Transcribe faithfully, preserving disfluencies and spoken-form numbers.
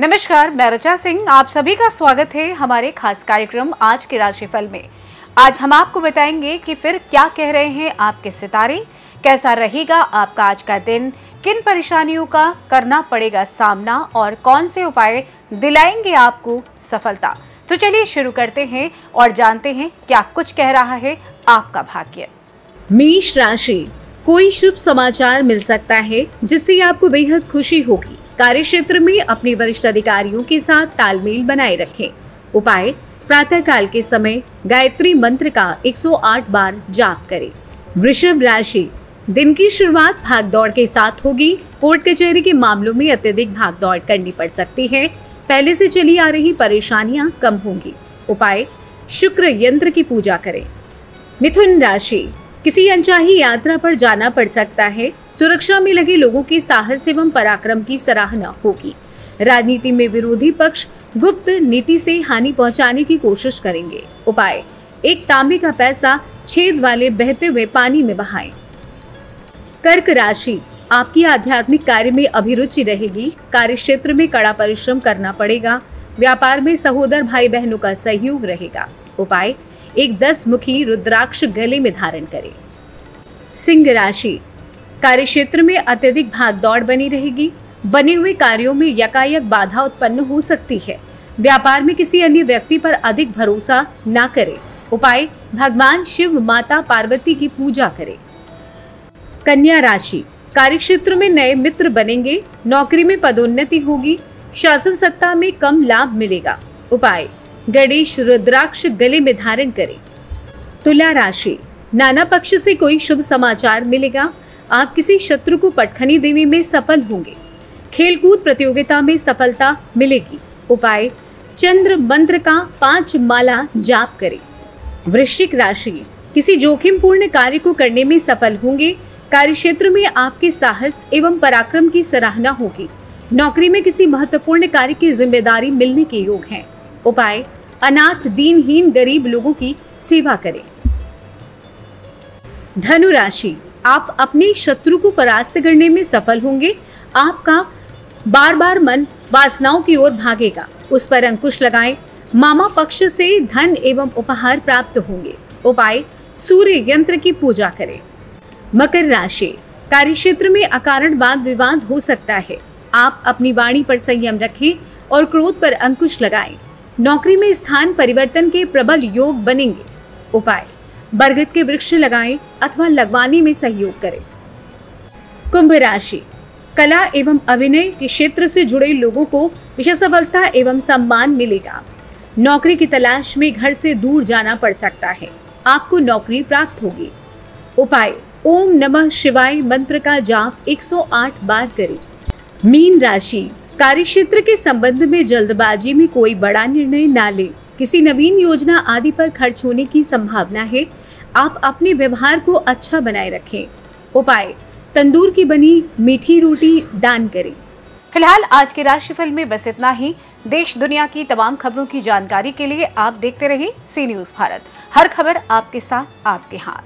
नमस्कार, मैं रचा सिंह। आप सभी का स्वागत है हमारे खास कार्यक्रम आज के राशिफल में। आज हम आपको बताएंगे कि फिर क्या कह रहे हैं आपके सितारे, कैसा रहेगा आपका आज का दिन, किन परेशानियों का करना पड़ेगा सामना और कौन से उपाय दिलाएंगे आपको सफलता। तो चलिए शुरू करते हैं और जानते हैं क्या कुछ कह रहा है आपका भाग्य। मेष राशि, कोई शुभ समाचार मिल सकता है जिससे आपको बेहद खुशी होगी। कार्य क्षेत्र में अपने वरिष्ठ अधिकारियों के साथ तालमेल बनाए रखें। उपाय, प्रातः काल के समय गायत्री मंत्र का एक सौ आठ बार जाप करें। वृषभ राशि, दिन की शुरुआत भागदौड़ के साथ होगी। कोर्ट कचहरी के मामलों में अत्यधिक भागदौड़ करनी पड़ सकती है। पहले से चली आ रही परेशानियां कम होंगी। उपाय, शुक्र यंत्र की पूजा करें। मिथुन राशि, किसी अनचाही यात्रा पर जाना पड़ सकता है। सुरक्षा में लगे लोगों के साहस एवं पराक्रम की सराहना होगी। राजनीति में विरोधी पक्ष गुप्त नीति से हानि पहुंचाने की कोशिश करेंगे। उपाय, एक तांबे का पैसा छेद वाले बहते हुए पानी में बहाएं। कर्क राशि, आपकी आध्यात्मिक कार्य में अभिरुचि रहेगी। कार्य क्षेत्र में कड़ा परिश्रम करना पड़ेगा। व्यापार में सहोदर भाई बहनों का सहयोग रहेगा। उपाय, एक दस मुखी रुद्राक्ष गले में धारण करें। सिंह राशि, कार्य क्षेत्र में अत्यधिक भागदौड़ बनी रहेगी। बने हुए कार्यों में यकायक बाधा उत्पन्न हो सकती है। व्यापार में किसी अन्य व्यक्ति पर अधिक भरोसा न करें। उपाय, भगवान शिव माता पार्वती की पूजा करें। कन्या राशि, कार्य क्षेत्र में नए मित्र बनेंगे। नौकरी में पदोन्नति होगी। शासन सत्ता में कम लाभ मिलेगा। उपाय, गणेश रुद्राक्ष गले में धारण करें। तुला राशि, नाना पक्ष से कोई शुभ समाचार मिलेगा। आप किसी शत्रु को पटखनी देने में सफल होंगे। खेलकूद प्रतियोगिता में सफलता मिलेगी। उपाय, चंद्र मंत्र का पांच माला जाप करें। वृश्चिक राशि, किसी जोखिमपूर्ण कार्य को करने में सफल होंगे। कार्य क्षेत्र में आपके साहस एवं पराक्रम की सराहना होगी। नौकरी में किसी महत्वपूर्ण कार्य की जिम्मेदारी मिलने के योग हैं। उपाय, अनाथ दीनहीन गरीब लोगों की सेवा करें। धनु राशि, आप अपने शत्रु को परास्त करने में सफल होंगे। आपका बार बार मन वासनाओं की ओर भागेगा, उस पर अंकुश लगाएं। मामा पक्ष से धन एवं उपहार प्राप्त होंगे। उपाय, सूर्य यंत्र की पूजा करें। मकर राशि, कार्य क्षेत्र में अकारण वाद विवाद हो सकता है। आप अपनी वाणी पर संयम रखें और क्रोध पर अंकुश लगाएं। नौकरी में स्थान परिवर्तन के प्रबल योग बनेंगे। उपाय, बरगद के वृक्ष लगाएं अथवा लगवाने में सहयोग करें। कुंभ राशि, कला एवं अभिनय के क्षेत्र से जुड़े लोगों को विशेष सफलता एवं सम्मान मिलेगा। नौकरी की तलाश में घर से दूर जाना पड़ सकता है। आपको नौकरी प्राप्त होगी। उपाय, ओम नमः शिवाय मंत्र का जाप एक सौ आठ बार करें। मीन राशि, कार्य क्षेत्र के संबंध में जल्दबाजी में कोई बड़ा निर्णय ना लें। किसी नवीन योजना आदि पर खर्च होने की संभावना है। आप अपने व्यवहार को अच्छा बनाए रखें। उपाय, तंदूर की बनी मीठी रोटी दान करें। फिलहाल आज के राशिफल में बस इतना ही। देश दुनिया की तमाम खबरों की जानकारी के लिए आप देखते रहिए सी न्यूज़ भारत। हर खबर आपके साथ, आपके हाथ।